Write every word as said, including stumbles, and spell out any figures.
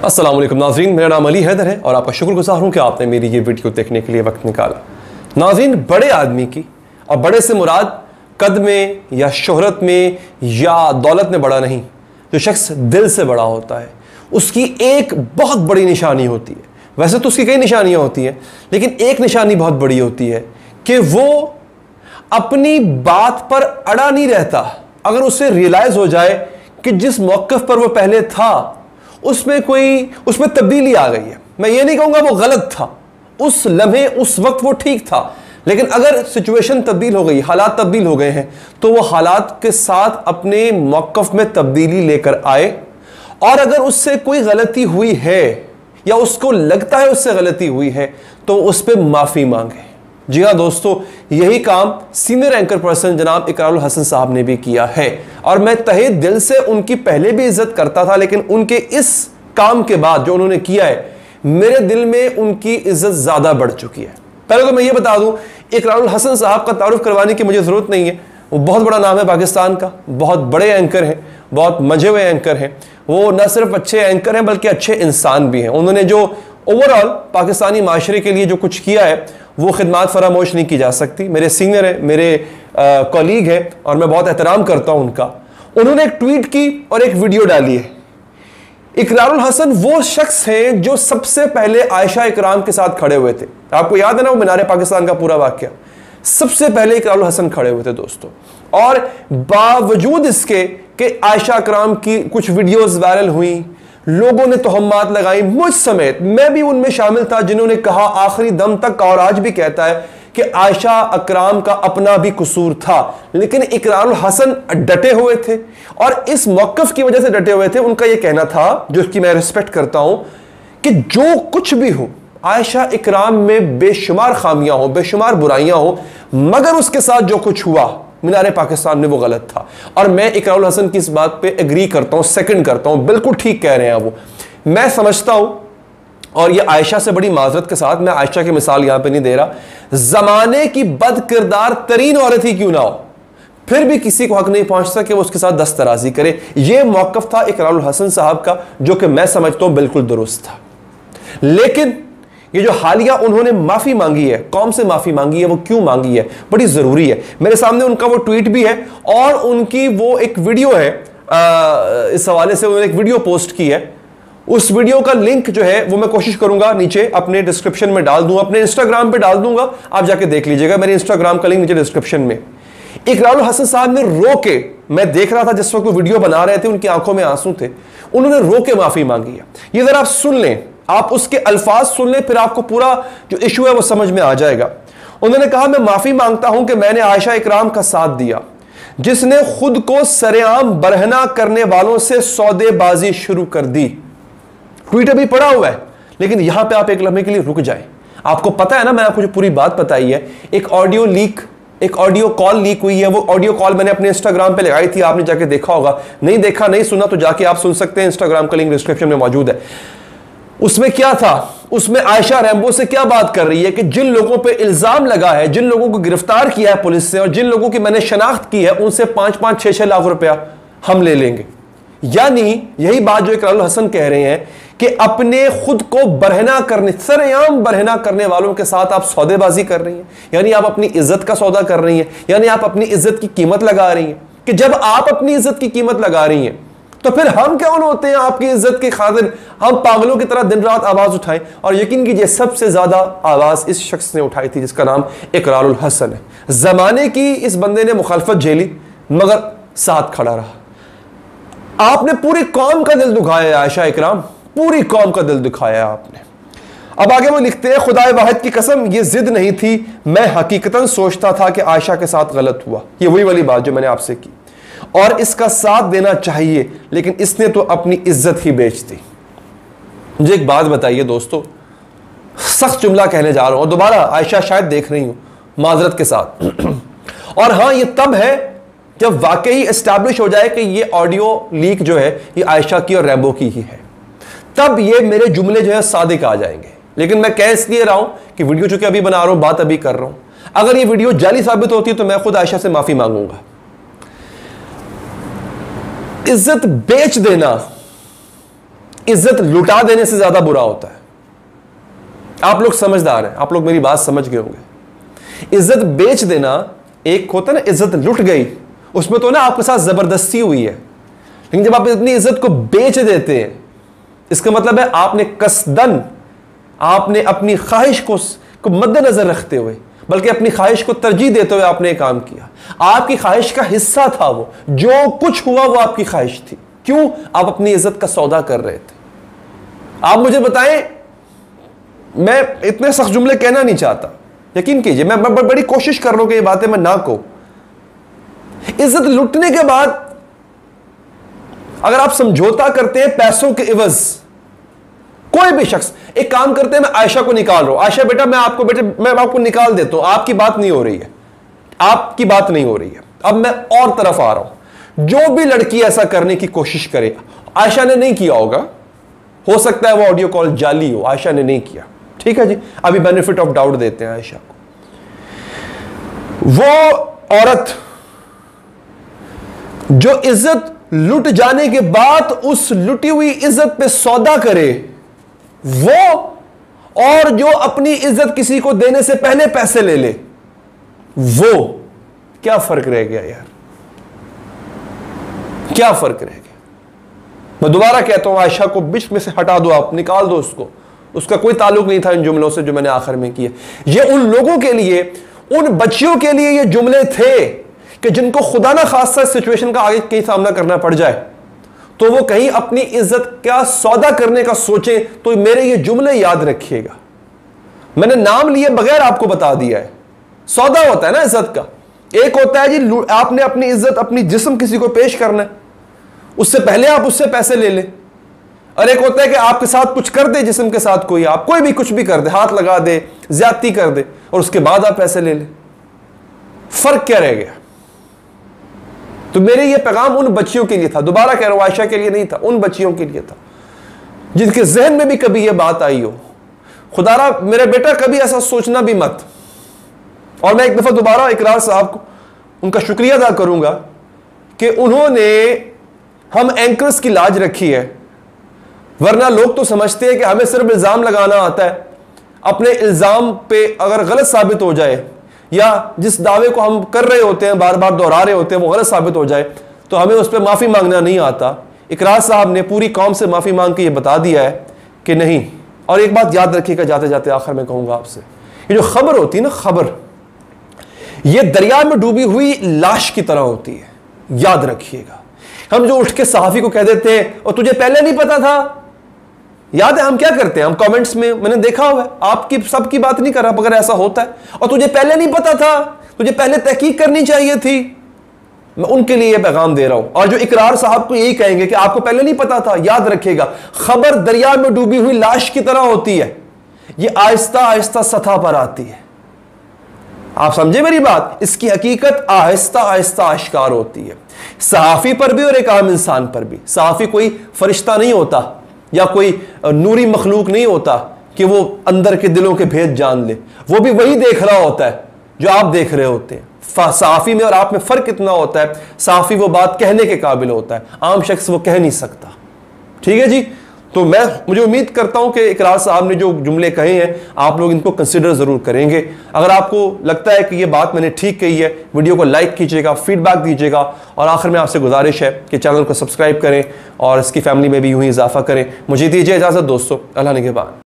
अस्सलाम वालेकुम नाज़रीन, मेरा नाम अली हैदर है और आपका शुक्रगुजार हूँ कि आपने मेरी ये वीडियो देखने के लिए वक्त निकाला। नाज़रीन, बड़े आदमी की, और बड़े से मुराद कद में या शोहरत में या दौलत में बड़ा नहीं, जो शख्स दिल से बड़ा होता है उसकी एक बहुत बड़ी निशानी होती है। वैसे तो उसकी कई निशानियाँ होती हैं, लेकिन एक निशानी बहुत बड़ी होती है कि वो अपनी बात पर अड़ा नहीं रहता। अगर उसे रियलाइज़ हो जाए कि जिस मौक़िफ़ पर वो पहले था उसमें कोई उसमें तब्दीली आ गई है, मैं ये नहीं कहूँगा वो गलत था, उस लम्हे उस वक्त वो ठीक था, लेकिन अगर सिचुएशन तब्दील हो गई, हालात तब्दील हो गए हैं, तो वो हालात के साथ अपने मौक़िफ़ में तब्दीली लेकर आए। और अगर उससे कोई गलती हुई है या उसको लगता है उससे गलती हुई है तो उस पर माफ़ी मांगे। जी हाँ दोस्तों, यही काम सीनियर एंकर पर्सन जनाब इकरारुल हसन साहब ने भी किया है और मैं तहे दिल से उनकी पहले भी इज्जत करता था, लेकिन उनके इस काम के बाद जो उन्होंने किया है मेरे दिल में उनकी इज्जत ज़्यादा बढ़ चुकी है। पहले तो मैं ये बता दूं, इकरारुल हसन साहब का तारुफ करवाने की मुझे ज़रूरत नहीं है। वो बहुत बड़ा नाम है पाकिस्तान का, बहुत बड़े एंकर हैं, बहुत मजे हुए एंकर हैं। वो न सिर्फ अच्छे एंकर हैं बल्कि अच्छे इंसान भी हैं। उन्होंने जो ओवरऑल पाकिस्तानी माशरे के लिए जो कुछ किया है वो खिदमात फरामोश नहीं की जा सकती। मेरे सीनियर है, मेरे कॉलीग है और मैं बहुत एहतराम करता हूं उनका। उन्होंने एक ट्वीट की और एक वीडियो डाली है। इकरारुल हसन वो शख्स हैं जो सबसे पहले आयशा इकराम के साथ खड़े हुए थे। आपको याद है ना वो मीनार पाकिस्तान का पूरा वाकया, सबसे पहले इकरारुल हसन खड़े हुए थे दोस्तों। और बावजूद इसके कि आयशा इकराम की कुछ वीडियोस वायरल हुई, लोगों ने तोहमात लगाई, मुझ समेत, मैं भी उनमें शामिल था जिन्होंने कहा आखिरी दम तक और आज भी कहता है कि आयशा इकराम का अपना भी कसूर था, लेकिन इकरारुल हसन डटे हुए थे और इस मौक़िफ़ की वजह से डटे हुए थे। उनका यह कहना था, जो उसकी मैं रिस्पेक्ट करता हूं, कि जो कुछ भी हो आयशा इकराम में बेशुमार खामियां हो, बेशुमार बुराइयां हो, मगर उसके साथ जो कुछ हुआ मीनार पाकिस्तान में वो गलत था। और मैं इकरारुल हसन की इस बात पे एग्री करता हूं, सेकंड करता हूं, बिल्कुल ठीक कह रहे हैं वो। मैं समझता हूं, और ये आयशा से बड़ी माजरत के साथ, मैं आयशा की मिसाल यहां पे नहीं दे रहा, जमाने की बद किरदार तरीन औरत ही क्यों ना हो, फिर भी किसी को हक नहीं पहुंचता कि वो उसके साथ दस्तराजी करे। ये मौक़िफ़ था इकरारुल हसन साहब का, जो कि मैं समझता हूं बिल्कुल दुरुस्त था। लेकिन ये जो हालिया उन्होंने माफी मांगी है, कौम से माफी मांगी है, वो क्यों मांगी है, बड़ी जरूरी है। मेरे सामने उनका वो ट्वीट भी है और उनकी वो एक वीडियो है, आ, इस हवाले से उन्होंने एक वीडियो पोस्ट की है। उस वीडियो का लिंक जो है वो मैं कोशिश करूंगा नीचे अपने डिस्क्रिप्शन में डाल दूं, अपने इंस्टाग्राम पे डाल दूंगा, आप जाके देख लीजिएगा। मेरे इंस्टाग्राम का लिंक नीचे डिस्क्रिप्शन में। इकरारुल हसन साहब ने रो के, मैं देख रहा था जिस वक्त वो वीडियो बना रहे थे, उनकी आंखों में आंसू थे, उन्होंने रो के माफी मांगी है। ये जरा आप सुन लें, आप उसके अल्फाज सुन लें, फिर आपको पूरा जो इशू है वो समझ में आ जाएगा। उन्होंने कहा, मैं माफी मांगता हूं कि मैंने आयशा इकराम का साथ दिया, जिसने खुद को सरेआम बरहना करने वालों से सौदेबाजी शुरू कर दी। ट्वीट अभी पड़ा हुआ है, लेकिन यहां पे आप एक लम्हे के लिए रुक जाएं। आपको पता है ना, मैंने आपको जो पूरी बात बताई है, एक ऑडियो लीक, एक ऑडियो कॉल लीक हुई है। वो ऑडियो कॉल मैंने अपने इंस्टाग्राम पे लगाई थी, आपने जाके देखा होगा। नहीं देखा, नहीं सुना तो जाके आप सुन सकते हैं, इंस्टाग्राम का लिंक डिस्क्रिप्शन में मौजूद है। उसमें क्या था, उसमें आयशा रैम्बो से क्या बात कर रही है कि जिन लोगों पे इल्जाम लगा है, जिन लोगों को गिरफ्तार किया है पुलिस से और जिन लोगों की मैंने शनाख्त की है, उनसे पांच पांच छह छह लाख रुपया हम ले लेंगे। यानी यही बात जो इकरारुल हसन कह रहे हैं कि अपने खुद को बरहना करने, सरेआम बरहना करने वालों के साथ आप सौदेबाजी कर रही हैं, यानी आप अपनी इज्जत का सौदा कर रही हैं, यानी आप अपनी इज्जत की कीमत लगा रही हैं। कि जब आप अपनी इज्जत की कीमत लगा रही हैं तो फिर हम कौन होते हैं आपकी इज्जत के खातिर हम पागलों की तरह दिन रात आवाज उठाएं। और यकीन कीजिए सबसे ज्यादा आवाज इस शख्स ने उठाई थी जिसका नाम इकरारुल हसन है। जमाने की इस बंदे ने मुखालफत झेली मगर साथ खड़ा रहा। आपने पूरी कौम का दिल दुखाया आयशा इकराम, पूरी कौम का दिल दुखाया आपने। अब आगे वो लिखते हैं, खुदाए वाहिद की कसम ये जिद नहीं थी, मैं हकीकतन सोचता था कि आयशा के साथ गलत हुआ। ये वही वाली बात जो मैंने आपसे की, और इसका साथ देना चाहिए, लेकिन इसने तो अपनी इज्जत ही बेच दी। मुझे एक बात बताइए दोस्तों, सख्त जुमला कहने जा रहा हूं, दोबारा आयशा शायद देख रही हूं, माजरत के साथ। और हां, ये तब है जब वाकई एस्टैब्लिश हो जाए कि ये ऑडियो लीक जो है ये आयशा की और रैम्बो की ही है, तब ये मेरे जुमले जो है सादिक आ जाएंगे। लेकिन मैं कह इसलिए रहा हूं कि वीडियो चूंकि अभी बना रहा हूं, बात अभी कर रहा हूं, अगर ये वीडियो जाली साबित होती है तो मैं खुद आयशा से माफी मांगूंगा। इज्जत बेच देना इज्जत लुटा देने से ज्यादा बुरा होता है। आप लोग समझदार हैं, आप लोग मेरी बात समझ गए होंगे। इज्जत बेच देना एक होता है ना, इज्जत लुट गई, उसमें तो ना आपके साथ जबरदस्ती हुई है। लेकिन जब आप इतनी इज्जत को बेच देते हैं, इसका मतलब है आपने कसदन, आपने अपनी ख्वाहिश को, को मद्देनजर रखते हुए, बल्कि अपनी ख्वाहिश को तरजीह देते हुए आपने काम किया। आपकी ख्वाहिश का हिस्सा था वो, जो कुछ हुआ वो आपकी ख्वाहिश थी। क्यों? आप अपनी इज्जत का सौदा कर रहे थे। आप मुझे बताएं, मैं इतने सख्त जुमले कहना नहीं चाहता, यकीन कीजिए, मैं, मैं बड़ी कोशिश कर रहा हूं कि ये बातें मैं ना कहूं। इज्जत लुटने के बाद अगर आप समझौता करते हैं पैसों के इवज, कोई भी शख्स एक काम करते हैं, मैं आयशा को निकाल रहा हूं, आयशा बेटा मैं आपको बेटे मैं आपको निकाल देता हूं, आपकी बात नहीं हो रही है, आपकी बात नहीं हो रही है। अब मैं और तरफ आ रहा हूं, जो भी लड़की ऐसा करने की कोशिश करे, आयशा ने नहीं किया होगा, हो सकता है वो ऑडियो कॉल जाली हो, आयशा ने नहीं किया, ठीक है जी, अभी बेनिफिट ऑफ डाउट देते हैं आयशा को। वो औरत जो इज्जत लुट जाने के बाद उस लुटी हुई इज्जत पे सौदा करे, वो और जो अपनी इज्जत किसी को देने से पहले पैसे ले ले, वो क्या फर्क रह गया यार? क्या फर्क रह गया? मैं दोबारा कहता हूं, आयशा को बीच में से हटा दो, आप निकाल दो उसको, उसका कोई ताल्लुक नहीं था इन जुमलों से जो मैंने आखिर में किए। ये उन लोगों के लिए, उन बच्चियों के लिए ये जुमले थे कि जिनको खुदा ना खासा सिचुएशन का आगे कहीं सामना करना पड़ जाए, तो वो कहीं अपनी इज्जत का सौदा करने का सोचे, तो मेरे ये जुमले याद रखिएगा। मैंने नाम लिए बगैर आपको बता दिया है। सौदा होता है ना इज्जत का, एक होता है जी आपने अपनी इज्जत, अपनी जिस्म किसी को पेश करना है, उससे पहले आप उससे पैसे ले लें। और एक होता है कि आपके साथ कुछ कर दे, जिस्म के साथ कोई, आप कोई भी कुछ भी कर दे, हाथ लगा दे, ज्यादती कर दे, और उसके बाद आप पैसे ले लें। फर्क क्या रह गया? तो मेरे ये पैगाम उन बच्चियों के लिए था, दोबारा कह रहा हूं, आयशा के लिए नहीं था, उन बच्चियों के लिए था जिनके जहन में भी कभी ये बात आई हो, खुदारा मेरे बेटा कभी ऐसा सोचना भी मत। और मैं एक दफा दोबारा इकरार साहब को उनका शुक्रिया अदा करूंगा कि उन्होंने हम एंकर्स की लाज रखी है, वरना लोग तो समझते हैं कि हमें सिर्फ इल्जाम लगाना आता है, अपने इल्जाम पे अगर गलत साबित हो जाए, या जिस दावे को हम कर रहे होते हैं, बार बार दोहरा रहे होते हैं, वो गलत साबित हो जाए, तो हमें उस पर माफ़ी मांगना नहीं आता। इकरार साहब ने पूरी कौम से माफ़ी मांग के ये बता दिया है कि नहीं। और एक बात याद रखिएगा, जाते जाते आखिर में कहूँगा आपसे, ये जो खबर होती है ना, खबर, ये दरिया में डूबी हुई लाश की तरह होती है, याद रखिएगा। हम जो उठ के सहाफ़ी को कह देते हैं, और तुझे पहले नहीं पता था, याद है हम क्या करते हैं? हम कमेंट्स में, मैंने देखा हुआ है, आपकी सबकी बात नहीं कर रहा, अगर ऐसा होता है, और तुझे पहले नहीं पता था, तुझे पहले तहकीक करनी चाहिए थी, मैं उनके लिए पैगाम दे रहा हूं। और जो इकरार साहब को यही कहेंगे कि आपको पहले नहीं पता था, याद रखिएगा, खबर दरिया में डूबी हुई लाश की तरह होती है, ये आहिस्ता आहिस्ता सतह पर आती है। आप समझे मेरी बात? इसकी हकीकत आहिस्ता आहिस्ता आश्कार होती है, सहाफी पर भी और एक आम इंसान पर भी। सहाफी कोई फरिश्ता नहीं होता या कोई नूरी मखलूक नहीं होता कि वो अंदर के दिलों के भेद जान ले, वो भी वही देख रहा होता है जो आप देख रहे होते हैं। सहाफी में और आप में फर्क इतना होता है, सहाफी वो बात कहने के काबिल होता है, आम शख्स वो कह नहीं सकता। ठीक है जी, तो मैं मुझे उम्मीद करता हूं कि इकरार साहब ने जो जुमले कहे हैं आप लोग इनको कंसिडर ज़रूर करेंगे। अगर आपको लगता है कि ये बात मैंने ठीक कही है, वीडियो को लाइक कीजिएगा, फीडबैक दीजिएगा, और आखिर में आपसे गुजारिश है कि चैनल को सब्सक्राइब करें और इसकी फैमिली में भी यूं ही इजाफा करें। मुझे दीजिए इजाज़त दोस्तों, अल्लाह निगहबान।